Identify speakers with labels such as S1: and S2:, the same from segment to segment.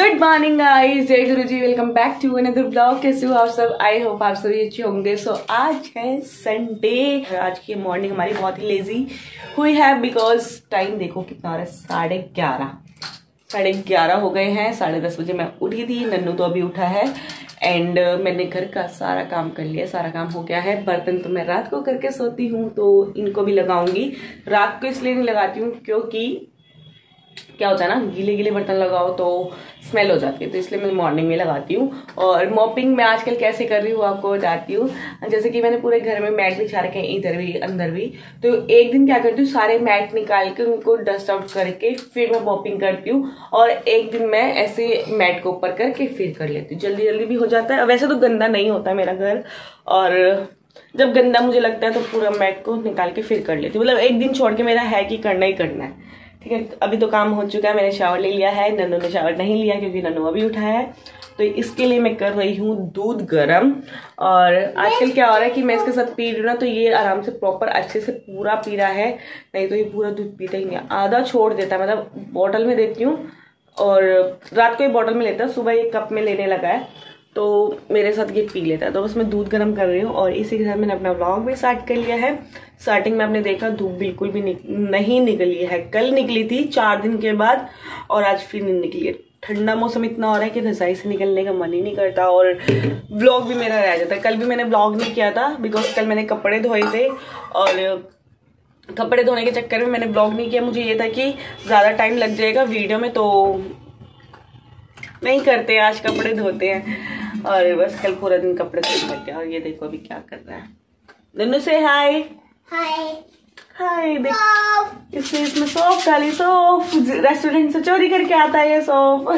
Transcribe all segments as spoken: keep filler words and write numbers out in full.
S1: Good morning guys, जय गुरु जी। Welcome back to another blog. कैसे हो आप सब? आई होप आप सभी अच्छे होंगे। सो so, आज है संडे। आज की मॉर्निंग हमारी बहुत ही लेजी हुई है बिकॉज टाइम देखो कितना हो रहा है, साढ़े ग्यारह साढ़े ग्यारह हो गए हैं। साढ़े दस बजे मैं उठी थी, नन्नू तो अभी उठा है एंड uh, मैंने घर का सारा काम कर लिया, सारा काम हो गया है। बर्तन तो मैं रात को करके सोती हूँ तो इनको भी लगाऊंगी। रात को इसलिए नहीं लगाती हूँ क्योंकि क्या होता है ना, गीले गीले बर्तन लगाओ तो स्मेल हो जाती है, तो इसलिए मैं मॉर्निंग में लगाती हूँ। और मॉपिंग मैं आजकल कैसे कर रही हूँ आपको बताती हूँ। जैसे कि मैंने पूरे घर में मैट बिछा रखे हैं, इधर भी अंदर भी। तो एक दिन क्या करती हूँ, सारे मैट निकाल के उनको डस्ट आउट करके फिर मैं मॉपिंग करती हूँ। और एक दिन मैं ऐसे मैट को ऊपर करके फिर कर लेती हूँ, जल्दी जल्दी भी हो जाता है। वैसे तो गंदा नहीं होता मेरा घर, और जब गंदा मुझे लगता है तो पूरा मैट को निकाल के फिर कर लेती हूँ। मतलब एक दिन छोड़ के मेरा है कि करना ही करना है। ठीक है, अभी तो काम हो चुका है, मैंने शावर ले लिया है। नन्नू ने शावर नहीं लिया क्योंकि नन्नू अभी उठा है, तो इसके लिए मैं कर रही हूँ दूध गरम। और आजकल क्या हो रहा है कि मैं इसके साथ पी रही हूँ ना, तो ये आराम से प्रॉपर अच्छे से पूरा पी रहा है, नहीं तो ये पूरा दूध पीता ही नहीं। आधा छोड़ देता है, मतलब बॉटल में देती हूँ और रात को ये बॉटल में लेता है, सुबह एक कप में लेने लगा है, तो मेरे साथ ये पी लेता है। तो बस मैं दूध गर्म कर रही हूँ और इसी के साथ मैंने अपना व्लॉग भी स्टार्ट कर लिया है। स्टार्टिंग में आपने देखा धूप बिल्कुल भी निक, नहीं निकली है। कल निकली थी चार दिन के बाद और आज फिर नहीं निकली है। ठंडा मौसम इतना हो रहा है कि रजाई से निकलने का मन ही नहीं करता और व्लॉग भी मेरा रह जाता है। कल भी मैंने व्लॉग नहीं किया था बिकॉज कल मैंने कपड़े धोए थे और कपड़े धोने के चक्कर में मैंने व्लॉग नहीं किया। मुझे ये था कि ज़्यादा टाइम लग जाएगा वीडियो में, तो नहीं करते, आज कपड़े धोते हैं। और बस कल पूरा दिन कपड़े धोने लग गया। और ये देखो अभी क्या कर रहा है नन्नू। से हाय
S2: हाय
S1: हाय। देख इसने इसमें सौंफ डाली, सौंफ रेस्टोरेंट से चोरी करके आता है ये सौंफ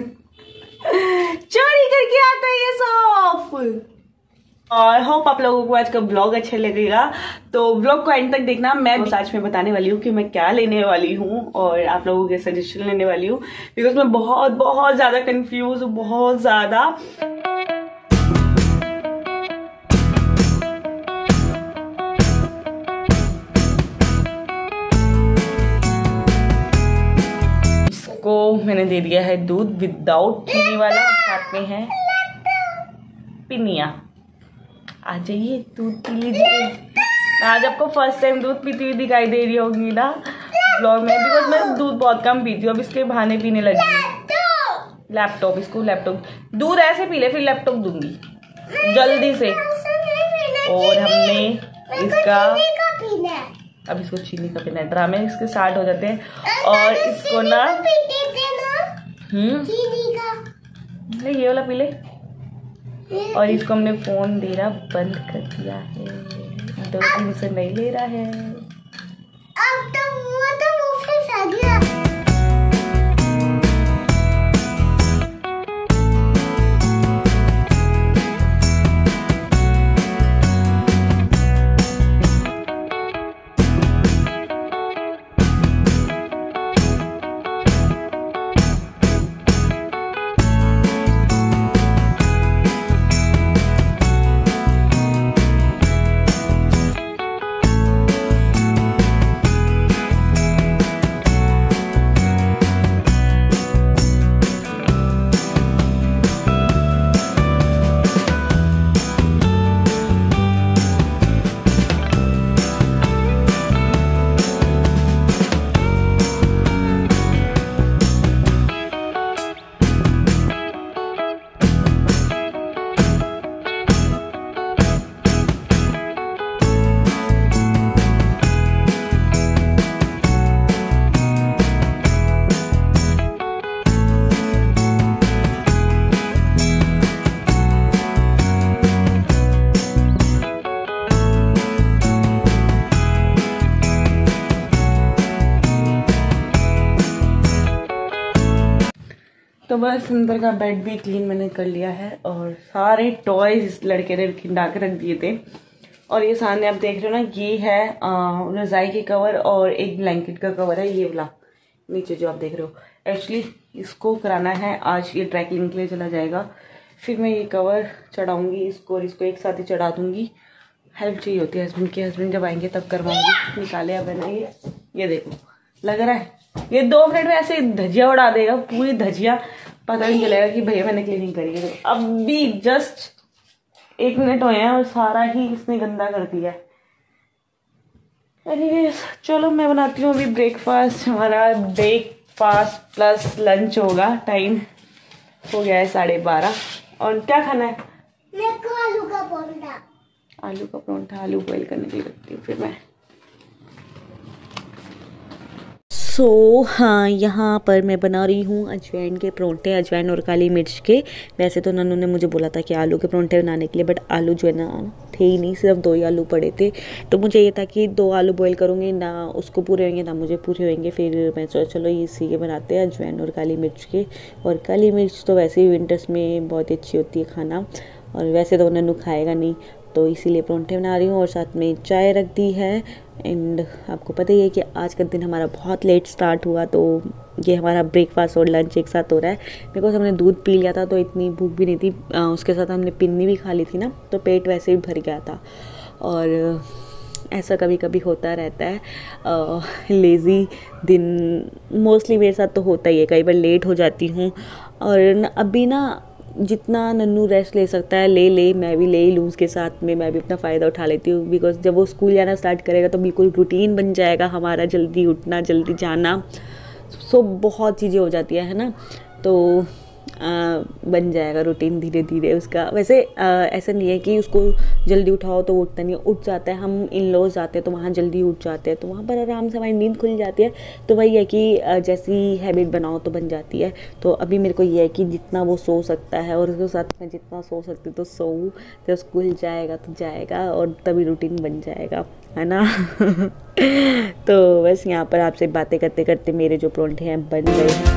S1: चोरी करके आता है ये सौंफ। और होप आप लोगों को आज का ब्लॉग अच्छा लगेगा, तो ब्लॉग को एंड तक देखना। मैं आज में बताने वाली हूँ कि मैं क्या लेने वाली हूँ और आप लोगों के सजेशन लेने वाली हूँ बिकॉज मैं बहुत बहुत ज्यादा कंफ्यूज हूँ, बहुत ज्यादा। इसको मैंने दे दिया है दूध विदाउट चीनी वाला, साथ में है पिनिया। आ जाइए दूध पी लीजिए। आज आपको फर्स्ट टाइम दूध पीती हुई दिखाई दे रही होगी ना ब्लॉग में, बिकॉज मैं दूध बहुत कम पीती हूँ। अब इसके बहाने पीने लगी हूँ। लैपटॉप, इसको लैपटॉप दूध ऐसे पी ले, फिर लैपटॉप दूंगी जल्दी से। और हमने इसका अब इसको चीनी का पीना है। ड्रामे इसके स्टार्ट हो जाते हैं और इसको ना हम्म ये वाला पी ले। और इसको हमने फोन देना बंद कर दिया है, दो दिन से नहीं ले रहा है।
S2: अब तो वो तो मुझे आ गया।
S1: तो बस अंदर का बेड भी क्लीन मैंने कर लिया है और सारे टॉयज इस लड़के ने खिंडा के रख दिए थे। और ये सामने आप देख रहे हो ना, ये है रजाई के कवर और एक ब्लैंकेट का कवर है, ये वाला नीचे जो आप देख रहे हो। एक्चुअली इसको कराना है आज, ये ड्राई क्लीन के लिए चला जाएगा। फिर मैं ये कवर चढ़ाऊंगी इसको और इसको एक साथ ही चढ़ा दूंगी। हेल्प चाहिए होती है हस्बैंड की, हस्बैंड जब आएंगे तब करवाऊंगी। निकाले अब मैंने ये ये देखो लग रहा है ये दो मिनट में ऐसे धजिया उड़ा देगा, पूरी धजिया पता नहीं चलेगा कि भैया मैंने क्लीनिंग करी है। तो अभी जस्ट एक मिनट हुए हैं और सारा ही इसने गंदा कर दिया है। एनीवेज चलो मैं बनाती हूँ अभी ब्रेकफास्ट। हमारा ब्रेकफास्ट प्लस लंच होगा। टाइम हो गया है साढ़े बारह। और क्या खाना है?
S2: मेरे को आलू का परोठा।
S1: आलू का परोठा आलू बॉईल करने के लिए रखती हूँ फिर मैं। सो so, हाँ यहाँ पर मैं बना रही हूँ अजवाइन के परोंठे, अजवाइन और काली मिर्च के। वैसे तो नन्नू ने मुझे बोला था कि आलू के परोंठे बनाने के लिए, बट आलू जो है ना थे ही नहीं, सिर्फ दो ही आलू पड़े थे। तो मुझे ये था कि दो आलू बॉईल करूँगी, ना उसको पूरे होंगे ना मुझे पूरे होंगे। फिर मैं सोचा चलो इसी के बनाते हैं, अजवाइन और काली मिर्च के। और काली मिर्च तो वैसे ही विंटर्स में बहुत अच्छी होती है खाना, और वैसे तो नन्नू खाएगा नहीं, तो इसीलिए परोंठे बना रही हूँ। और साथ में चाय रख दी है। एंड आपको पता ही है कि आज का दिन हमारा बहुत लेट स्टार्ट हुआ, तो ये हमारा ब्रेकफास्ट और लंच एक साथ हो रहा है। बिकॉज हमने दूध पी लिया था तो इतनी भूख भी नहीं थी, आ, उसके साथ हमने पिन्नी भी खा ली थी ना, तो पेट वैसे भी भर गया था। और ऐसा कभी कभी होता रहता है, आ, लेज़ी दिन मोस्टली मेरे साथ तो होता ही है। कई बार लेट हो जाती हूँ, और न, अभी ना जितना नन्नू रेस्ट ले सकता है ले ले, मैं भी ले ही लूँ उसके साथ में। मैं भी अपना फ़ायदा उठा लेती हूँ, बिकॉज जब वो स्कूल जाना स्टार्ट करेगा तो बिल्कुल रूटीन बन जाएगा हमारा, जल्दी उठना जल्दी जाना, सो बहुत चीज़ें हो जाती है ना, तो आ, बन जाएगा रूटीन धीरे धीरे उसका। वैसे आ, ऐसा नहीं है कि उसको जल्दी उठाओ तो वो उठता नहीं है, उठ जाता है। हम इन लॉज जाते हैं तो वहाँ जल्दी उठ जाते हैं, तो वहाँ पर आराम से हमारी नींद खुल जाती है। तो वही है कि आ, जैसी हैबिट बनाओ तो बन जाती है। तो अभी मेरे को ये है कि जितना वो सो सकता है, और उसके साथ में जितना सो सकती तो सोऊं। जब स्कूल जाएगा तो जाएगा, और तभी रूटीन बन जाएगा, है ना। तो बस यहाँ पर आपसे बातें करते करते मेरे जो परोंठे हैं बन गए।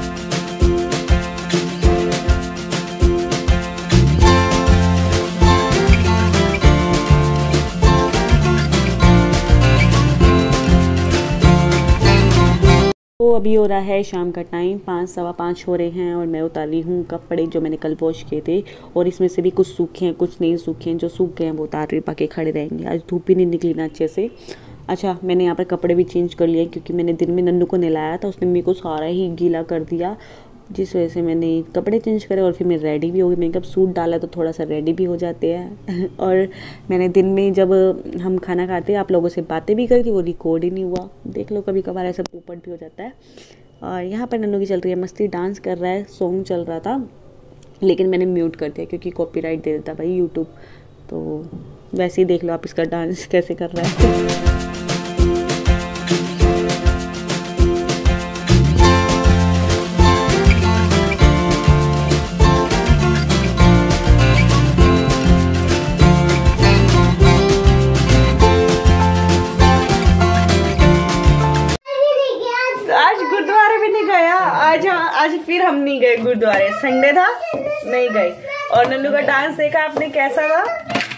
S1: तो अभी हो रहा है शाम का टाइम, पाँच सवा पाँच हो रहे हैं, और मैं उतार रही हूँ कपड़े जो मैंने कल वॉश किए थे। और इसमें से भी कुछ सूखे हैं कुछ नहीं सूखे हैं। जो सूख गए हैं वो उतार रही, बाकी खड़े रहेंगे। आज धूप ही नहीं निकली ना अच्छे से। अच्छा, मैंने यहाँ पर कपड़े भी चेंज कर लिए, क्योंकि मैंने दिन में नन्नू को नहलाया था, उसने मेरे को सारा ही गीला कर दिया, जिस वजह से मैंने कपड़े चेंज करे। और फिर मैं रेडी भी हो गई। मैंने कब सूट डाला तो थोड़ा सा रेडी भी हो जाते हैं। और मैंने दिन में जब हम खाना खाते हैं आप लोगों से बातें भी करी थी, वो रिकॉर्ड ही नहीं हुआ। देख लो, कभी कभार ऐसा पोपट भी हो जाता है। और यहाँ पर नन्नू की चल रही है मस्ती, डांस कर रहा है। सॉन्ग चल रहा था लेकिन मैंने म्यूट कर दिया, क्योंकि कॉपीराइट दे देता भाई यूट्यूब। तो वैसे ही देख लो आप इसका डांस कैसे कर रहा है। आज आज फिर हम नहीं गए गुरुद्वारे, संडे था नहीं गए। और नन्नू का डांस देखा आपने, कैसा था?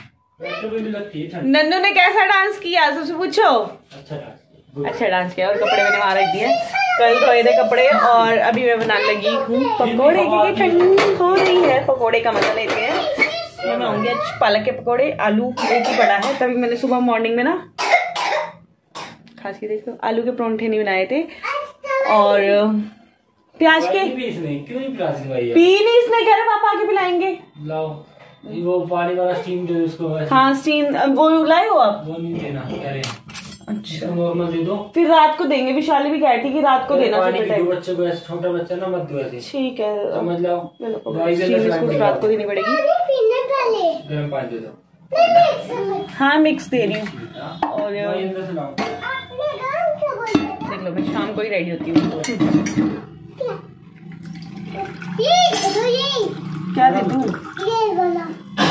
S1: नन्नू ने कैसा डांस किया सबसे पूछो। अच्छा डांस किया। और कपड़े मैंने वहां रख दिए, कल धोए थे कपड़े। और अभी मैं बनाने लगी हूँ पकौड़े, क्योंकि ठंडी हो रही है। पकौड़े का मजा लेते हैं। मैं बनाऊंगी आज पालक के पकौड़े। आलू एक ही पड़ा है, तभी मैंने सुबह मॉर्निंग में ना खास के देखो आलू के परोंठे नहीं बनाए थे। और प्याज के पी नहीं इसने, कह रहे पापा आके पिलाएंगे। लाओ वो पानी वाला स्टीम जो उसको। हाँ स्टीम वो लाए हो आप? वो नहीं देना कह रहे हैं। अच्छा नॉर्मल दे दो, फिर रात को देंगे। विशाली भी कहती कि रात को देना। बच्चे को ऐसे छोटा बच्चा ना मत दो ऐसे, ठीक है समझ लो। इसको रात को देनी पड़ेगी। गर्म पानी दे दो। हाँ मिक्स दे रही हूँ। और देख लो मैं शाम को ही रेडी होती हूँ। क्या दे दूँ? ये वाला।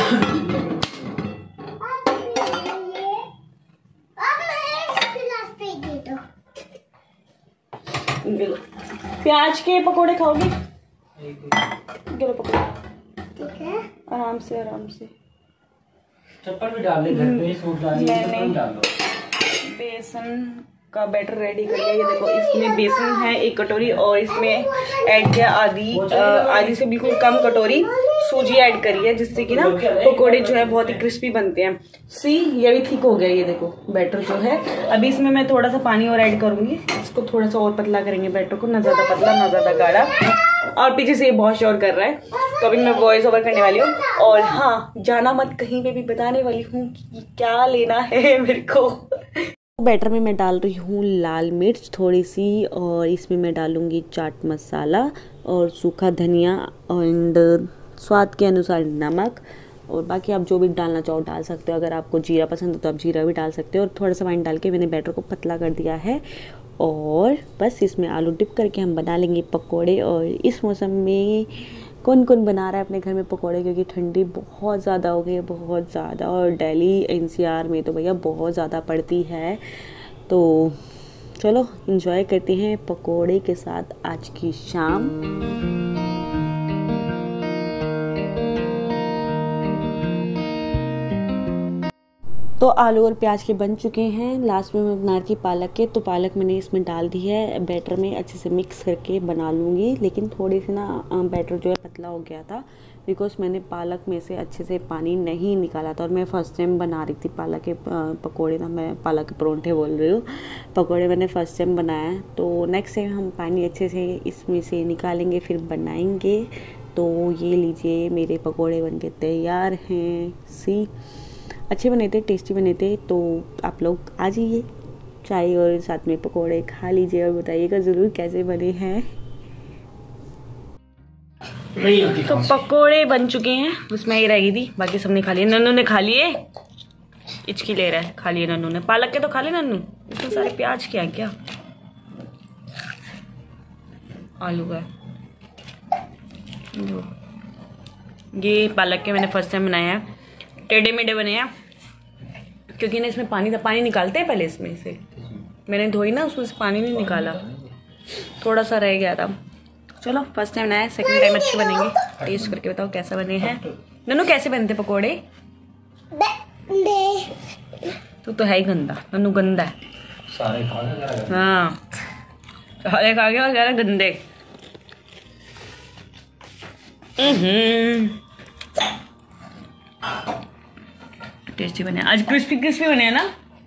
S1: प्याज के पकोड़े खाओगे? चलो पकोड़े। ठीक है आराम से आराम से। चप्पल भी डाल ले घर पे, सूट डाल ले, चप्पल डाल लो। बेसन का बैटर रेडी कर लिया। ये देखो इसमें बेसन है एक कटोरी और इसमें ऐड किया आधी आधी से बिल्कुल कम कटोरी सूजी ऐड करी है, जिससे कि ना पकोड़े जो है बहुत ही क्रिस्पी बनते हैं। सी ये भी ठीक हो गया। ये देखो बैटर जो है, अभी इसमें मैं थोड़ा सा पानी और ऐड करूंगी, इसको थोड़ा सा और पतला करेंगे बैटर को, ना ज्यादा पतला ना ज्यादा गाढ़ा। और पीछे से ये बहुत शोर कर रहा है, तो अभी मैं वॉइस ओवर करने वाली हूँ। और हाँ, जाना मत कहीं पे भी बताने वाली हूँ कि क्या लेना है मेरे को। बैटर में मैं डाल रही हूँ लाल मिर्च थोड़ी सी, और इसमें मैं डालूंगी चाट मसाला और सूखा धनिया एंड स्वाद के अनुसार नमक, और बाकी आप जो भी डालना चाहो डाल सकते हो। अगर आपको जीरा पसंद हो तो आप जीरा भी डाल सकते हो। और थोड़ा सा पानी डाल के मैंने बैटर को पतला कर दिया है, और बस इसमें आलू डिप करके हम बना लेंगे पकोड़े। और इस मौसम में कौन कौन बना रहा है अपने घर में पकोड़े, क्योंकि ठंडी बहुत ज़्यादा हो गई है, बहुत ज़्यादा। और दिल्ली एनसीआर में तो भैया बहुत ज़्यादा पड़ती है। तो चलो एंजॉय करते हैं पकोड़े के साथ आज की शाम। तो आलू और प्याज के बन चुके हैं। लास्ट में मैं बना रही थी पालक के, तो पालक मैंने इसमें डाल दी है। बैटर में अच्छे से मिक्स करके बना लूँगी, लेकिन थोड़ी सी ना बैटर जो है पतला हो गया था, बिकॉज मैंने पालक में से अच्छे से पानी नहीं निकाला था। और मैं फर्स्ट टाइम बना रही थी पालक के पकोड़े, ना मैं पालक के परोंठे बोल रही हूँ, पकोड़े मैंने फर्स्ट टाइम बनाया है। तो नेक्स्ट टाइम हम पानी अच्छे से इसमें से निकालेंगे, फिर बनाएंगे। तो ये लीजिए मेरे पकोड़े बन के तैयार हैं। सी अच्छे बने थे, टेस्टी बने थे। तो आप लोग आ जाइए, चाय और साथ में पकोड़े खा लीजिए और बताइएगा ज़रूर कैसे बने हैं। तो पकोड़े बन चुके हैं, उसमें ही रह गई थी, बाकी सबने खा लिए। नन्नू ने खा लिए, इचकी ले रहा है, खा लिए नन्नू ने। पालक के तो खा लिए नन्नू, इसमें सारे प्याज क्या है क्या, आलू का। ये पालक के मैंने फर्स्ट टाइम बनाया है, टेढ़े मेढ़े बने हैं, क्योंकि ना इसमें पानी था। पानी निकालते हैं पहले इसमें से, मैंने धोई ना, उसमें से पानी नहीं निकाला, थोड़ा सा रह गया था। चलो फर्स्ट टाइम बनाया, सेकंड टाइम अच्छे बनेंगे। टेस्ट करके बताओ कैसा बने हैं। नन्नू कैसे बनते पकोड़े? तू तो है ही गंदा, नन्नू गंदा है। सारे खा गए, हाँ सारे खा गए और कह रहे गंदे। टेस्टी बने आज, क्रिस्पी क्रिस्पी बने हैं ना।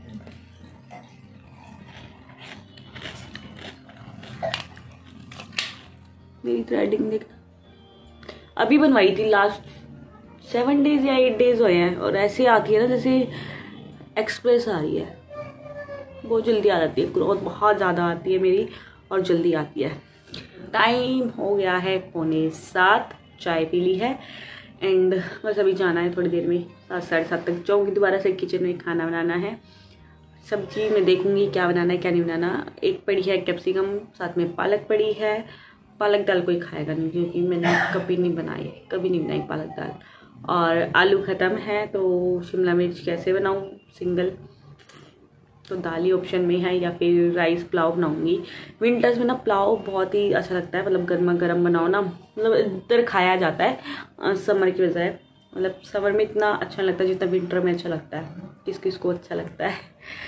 S1: मेरी थ्रेडिंग देख, अभी बनवाई थी, लास्ट सेवन डेज या एट डेज हुए हैं, और ऐसे आती है ना जैसे एक्सप्रेस आ रही है, बहुत जल्दी आ जाती है। ग्रोथ बहुत ज़्यादा आती है मेरी और जल्दी आती है। टाइम हो गया है पौने सात, चाय पी ली है एंड बस अभी जाना है थोड़ी देर में, सात साढ़े सात तक जाऊँगी दोबारा से किचन में, खाना बनाना है। सब्जी मैं देखूँगी क्या बनाना है क्या नहीं बनाना। एक पड़ी है कैप्सिकम, साथ में पालक पड़ी है। पालक दाल कोई खाएगा नहीं, क्योंकि मैंने कभी नहीं बनाई कभी नहीं बनाई पालक दाल। और आलू ख़त्म है, तो शिमला मिर्च कैसे बनाऊँ सिंगल, तो दाल ही ऑप्शन में है, या फिर राइस पुलाव बनाऊंगी। विंटर्स में ना पुलाव बहुत ही अच्छा लगता है, मतलब गर्मा गर्म बनाओ ना, मतलब इधर खाया जाता है समर की बजाय। मतलब समर में इतना अच्छा लगता है जितना विंटर में अच्छा लगता है। किस किस को अच्छा लगता है,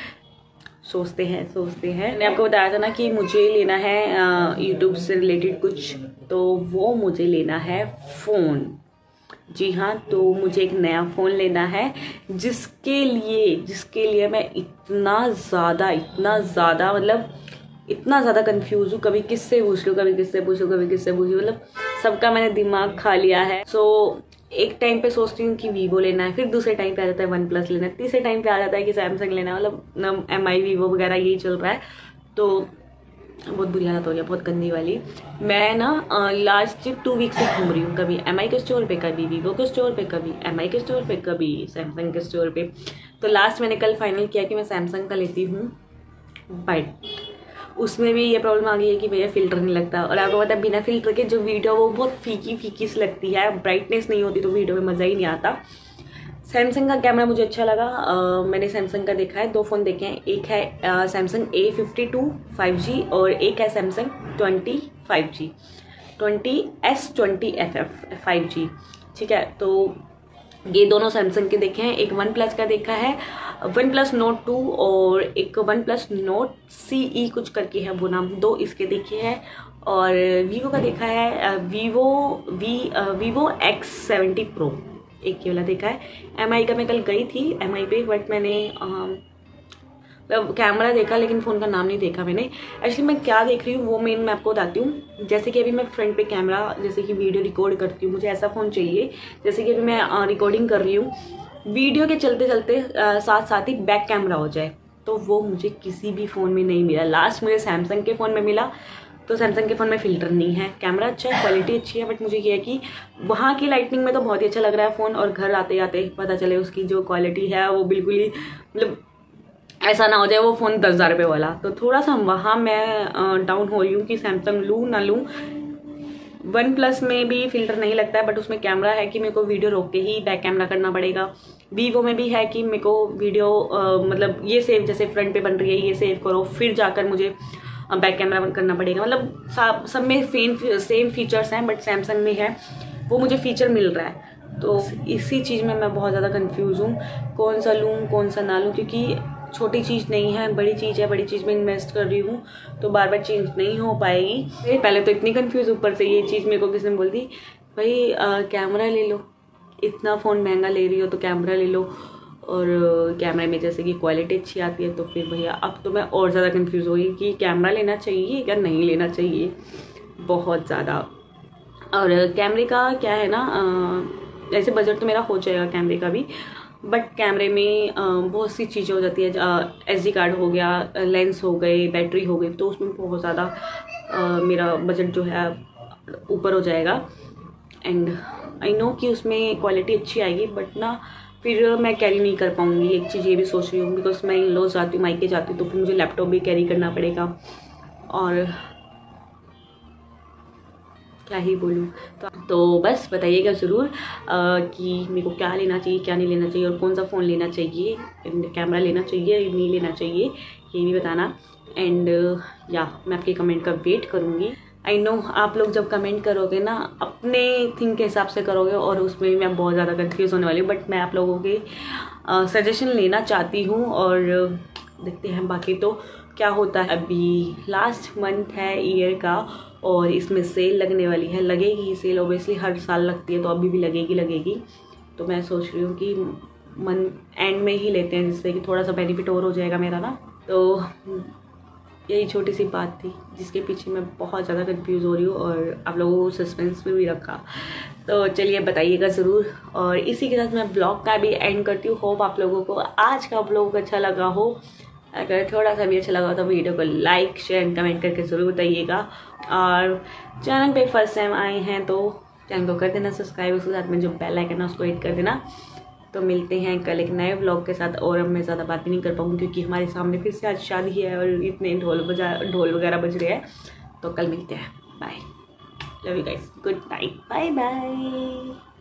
S1: सोचते हैं सोचते हैं। मैंने आपको बताया था ना कि मुझे लेना है यूट्यूब से रिलेटेड कुछ, तो वो मुझे लेना है फ़ोन। जी हाँ, तो मुझे एक नया फ़ोन लेना है, जिसके लिए जिसके लिए मैं इतना ज़्यादा इतना ज़्यादा मतलब इतना ज़्यादा कंफ्यूज हूँ। कभी किससे पूछ लूँ, कभी किससे पूछूँ, कभी किससे पूछूँ, मतलब सबका मैंने दिमाग खा लिया है। सो एक टाइम पे सोचती हूँ कि वीवो लेना है, फिर दूसरे टाइम पे आ जाता है वन प्लस लेना है, तीसरे टाइम पे आ जाता है कि सैमसंग लेना है, मतलब न एम आई वीवो वगैरह यही चल रहा है। तो बहुत बुरी हालत हो रही है, बहुत गंदी वाली। मैं ना लास्ट टू वीक से घूम रही हूँ, कभी एम आई के स्टोर पे, कभी वीवो के स्टोर पे, कभी एम आई के स्टोर पे, कभी सैमसंग के स्टोर पे। तो लास्ट मैंने कल फाइनल किया कि मैं सैमसंग का लेती हूँ, बट उसमें भी ये प्रॉब्लम आ गई है कि भैया फ़िल्टर नहीं लगता। और आपको पता है बिना फ़िल्टर के जो वीडियो वो बहुत फीकी फीकी सी लगती है, ब्राइटनेस नहीं होती तो वीडियो में मज़ा ही नहीं आता। सैमसंग का कैमरा मुझे अच्छा लगा। uh, मैंने सैमसंग का देखा है, दो फ़ोन देखे हैं। एक है Samsung A fifty two five G और एक है Samsung twenty five G twenty S twenty F F five G, ठीक है। तो ये दोनों सैमसंग के देखे हैं, एक वन प्लस का देखा है, वन प्लस नोट टू, और एक OnePlus note C E कुछ करके है वो नाम, दो इसके देखे हैं। और वीवो का देखा है, Vivo V Vivo X seventy pro, एक ये वाला देखा है। एम आई का मैं कल गई थी एम आई पे, बट मैंने मतलब कैमरा देखा लेकिन फ़ोन का नाम नहीं देखा मैंने। एक्चुअली मैं क्या देख रही हूँ वो मेन मैं आपको बताती हूँ। जैसे कि अभी मैं फ्रंट पे कैमरा, जैसे कि वीडियो रिकॉर्ड करती हूँ, मुझे ऐसा फ़ोन चाहिए। जैसे कि अभी मैं रिकॉर्डिंग कर रही हूँ, वीडियो के चलते चलते आ, साथ साथ ही बैक कैमरा हो जाए, तो वो मुझे किसी भी फ़ोन में नहीं मिला। लास्ट मुझे सैमसंग के फ़ोन में मिला, तो सैमसंग के फ़ोन में फ़िल्टर नहीं है, कैमरा अच्छा है, क्वालिटी अच्छी है, बट मुझे ये है कि वहाँ की लाइटनिंग में तो बहुत ही अच्छा लग रहा है फ़ोन, और घर आते आते पता चले उसकी जो क्वालिटी है वो बिल्कुल ही मतलब ऐसा ना हो जाए वो फ़ोन दस हज़ार रुपये वाला। तो थोड़ा सा वहाँ मैं डाउन हो रही हूँ कि सैमसंग लूँ ना लूँ। वन प्लस में भी फ़िल्टर नहीं लगता है, बट उसमें कैमरा है कि मेरे को वीडियो रोक के ही बैक कैमरा करना पड़ेगा। वीवो में भी है कि मेरे को वीडियो आ, मतलब ये सेव, जैसे फ्रंट पे बन रही है ये सेव करो, फिर जाकर मुझे बैक कैमरा करना पड़ेगा। मतलब सब में फेम सेम फीचर्स हैं, बट सैमसंग में है वो मुझे फीचर मिल रहा है। तो इसी चीज़ में मैं बहुत ज़्यादा कंफ्यूज हूँ, कौन सा लूँ कौन सा ना लूँ, क्योंकि छोटी चीज़ नहीं है, बड़ी चीज़ है, बड़ी चीज़ में इन्वेस्ट कर रही हूँ, तो बार बार चेंज नहीं हो पाएगी। पहले तो इतनी कंफ्यूज, ऊपर से ये चीज़ मेरे को किसी ने बोल दी भाई कैमरा ले लो, इतना फ़ोन महंगा ले रही हो तो कैमरा ले लो, और कैमरे में जैसे कि क्वालिटी अच्छी आती है। तो फिर भैया अब तो मैं और ज़्यादा कंफ्यूज हो गई कि कैमरा लेना चाहिए या नहीं लेना चाहिए, बहुत ज़्यादा। और कैमरे का क्या है ना, ऐसे बजट तो मेरा हो जाएगा कैमरे का भी, बट कैमरे में बहुत सी चीज़ें हो जाती है, एस डी कार्ड हो गया, लेंस हो गए, बैटरी हो गई, तो उसमें बहुत ज़्यादा मेरा बजट जो है ऊपर हो जाएगा। एंड आई नो कि उसमें क्वालिटी अच्छी आएगी, बट ना फिर मैं कैरी नहीं कर पाऊँगी। एक चीज़ ये भी सोच रही हूँ, बिकॉज मैं इन लॉज जाती हूँ, मायके जाती हूँ, तो फिर मुझे लैपटॉप भी कैरी करना पड़ेगा, और क्या ही बोलूँ। तो, तो बस बताइएगा ज़रूर कि मेरे को क्या लेना चाहिए, क्या नहीं लेना चाहिए, और कौन सा फ़ोन लेना चाहिए, कैमरा लेना चाहिए या नहीं लेना चाहिए, ये भी बताना। एंड या मैं आपके कमेंट का वेट करूँगी। आई नो आप लोग जब कमेंट करोगे ना अपने थिंक के हिसाब से करोगे, और उसमें भी मैं बहुत ज़्यादा कंफ्यूज होने वाली हूँ, बट मैं आप लोगों के सजेशन लेना चाहती हूँ, और देखते हैं बाकी तो क्या होता है। अभी लास्ट मंथ है ईयर का, और इसमें सेल लगने वाली है, लगेगी सेल, ओबियसली हर साल लगती है, तो अभी भी लगेगी लगेगी तो मैं सोच रही हूँ कि मंथ एंड में ही लेते हैं, जिससे कि थोड़ा सा बेनिफिट और हो जाएगा मेरा ना। तो यही छोटी सी बात थी जिसके पीछे मैं बहुत ज़्यादा कंफ्यूज हो रही हूँ, और आप लोगों को सस्पेंस में भी रखा। तो चलिए बताइएगा ज़रूर, और इसी के साथ मैं ब्लॉग का भी एंड करती हूँ। होप आप लोगों को आज का ब्लॉग अच्छा लगा हो। अगर थोड़ा सा भी अच्छा लगा तो वीडियो को लाइक शेयर एंड कमेंट करके ज़रूर बताइएगा, और चैनल पे फर्स्ट टाइम आए हैं तो चैनल को कर देना सब्सक्राइब, उसके साथ में जो बेल आइकन है उसको हिट कर देना। तो मिलते हैं कल एक नए व्लॉग के साथ, और अब मैं ज़्यादा बात भी नहीं कर पाऊँगी क्योंकि हमारे सामने फिर से आज शादी है और इतने ढोल बजा ढोल वगैरह बज रहे हैं। तो कल मिलते हैं, bye, love you guys, good night, bye bye.